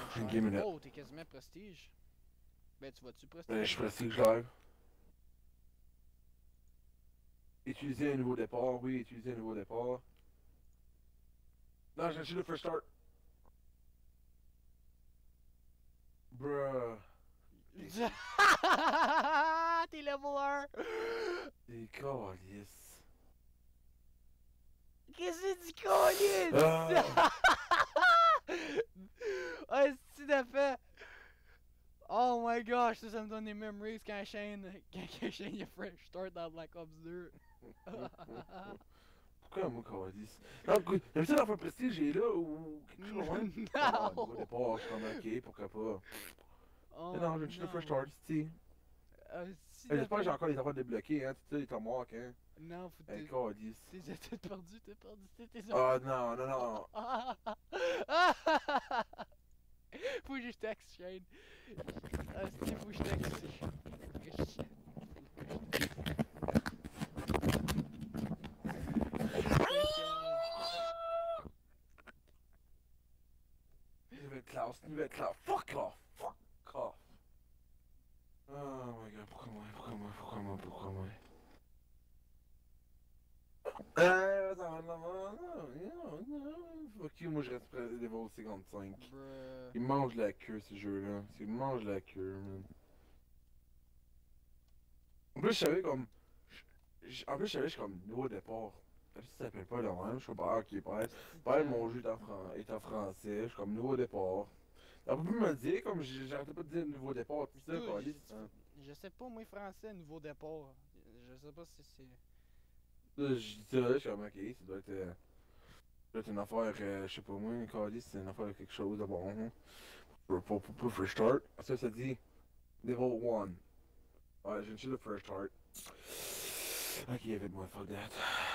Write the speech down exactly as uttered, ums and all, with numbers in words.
Une game minute. Oh, t'es quasiment prestige. Ben, tu vas-tu prestige? Ben, je suis prestige live. Utiliser un nouveau départ, oui, utiliser un nouveau départ. Non, j'ai acheté le first start. Bruh. T'es level un! Des calices. Qu'est-ce que tu colles? Ah! Ah, c'est de fait! Oh my gosh, ça, ça me donne des memories quand Shane, quand Shane il a fresh start dans Black Ops deux. Pourquoi moi, calice? Non, écoute, même ça dans le prestige, j'ai là ou quelque chose, ouais? Ah, nouveau départ, je suis comme ok, pourquoi pas. Oh, Mais non, j'ai juste le first start, tu sais. Euh, si J'espère que j'ai encore les affaires débloquées, hein, tu sais, les tomohawks, hein. Non, faut Hey, que calice. t'es t'es perdu, t'es perdu, t'es t'es Ah, non, non, non. Faut que je texte Shane. Ah, c'est faut que je texte. Nouvelle classe, nouvelle classe. Fuck off, fuck off. Oh my god, pourquoi moi, pourquoi moi, pourquoi moi, pourquoi moi? Euh, non, non, non, non, non, fuck you, moi je reste près des level cinquante-cinq. Bruh. Il mange la queue ce jeu-là. Il mange la queue, man. En plus, je savais comme. je- En plus, je savais, je suis comme nouveau départ. Ça s'appelle pas le même. Je suis pas, ok, pas. Pas mon jeu est en, fran... est en français. Je suis comme nouveau départ. T'as pas pu me le dire, comme j'- j'arrêtais pas de dire nouveau départ. Tout ça, Dude, quoi. je, Hein. je sais pas, moi, français, nouveau départ. Je sais pas si c'est. Là, je dis ça, là, je suis comme, ok, ça doit être. euh, ça doit être une affaire, euh, je sais pas moi, Calice, c'est une affaire de quelque chose de bon. Hein. Pour, pour, pour, pour First Start. Ça, ça dit Level one. Ouais, j'ai une le First Start. Ok, avec moi, fuck that.